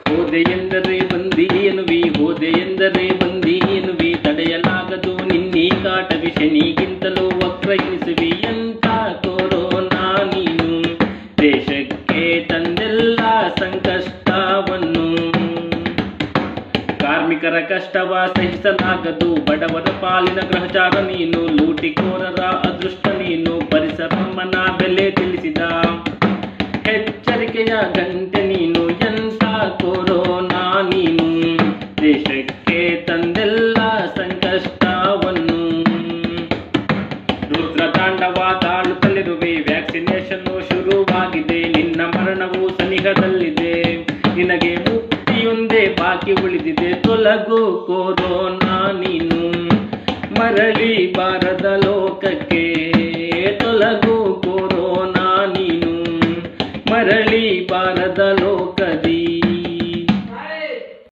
ಹೋದೆ ಎಂದರೆ ಬಂದಿ ಎನ್ನುವಿ, ಹೋದೆ ಎಂದರೆ ಬಂದಿ ಎನ್ನುವಿ, ತಡೆಯಲಾಗದು ನಿನ್ನೀ ಕಾಟವಿ, ಶನಿಗಿಂತಲೂ ವಕ್ರ ಎನಿಸುವಿ. ಎಂಥ ಕೊರೋನಾ ನೀನು, ದೇಶಕ್ಕೆ ತಂದೆಲ್ಲ ಸಂಕಷ್ಟವನ್ನು. ಕಾರ್ಮಿಕರ ಕಷ್ಟವ ಸಹಿಸಲಾಗದು, ಬಡವರ ಪಾಲಿನ ಗ್ರಹಚಾರ ನೀನು, ಲೂಟಿಕೋರರ ಅದೃಷ್ಟ ನೀನು, ಪರಿಸರಮ್ಮನ ಬೆಲೆ ತಿಳಿಸಿದ ಎಚ್ಚರಿಕೆಯ ಗಂಟೆ ನೀನು. ಎಂಥ ಕೊರೋನಾ ನೀನು, ದೇಶಕ್ಕೆ ತಂದೆಲ್ಲ ಸಂಕಷ್ಟವನ್ನು. ರುದ್ರತಾಂಡವ ತಾಳುತ್ತಲಿರುವೆ, ವ್ಯಾಕ್ಸಿನೇಷನ್ ಶುರುವಾಗಿದೆ, ನಿನ್ನ ಮರಣವು ಸನಿಹದಲ್ಲಿದೆ, ನಿನಗೆ ಮುಕ್ತಿಯೊಂದೇ ಬಾಕಿ ಉಳಿದಿದೆ. ತೊಲಗು ಕೊರೋನಾ ನೀನು, ಮರಳಿ ಬಾರದಲೋ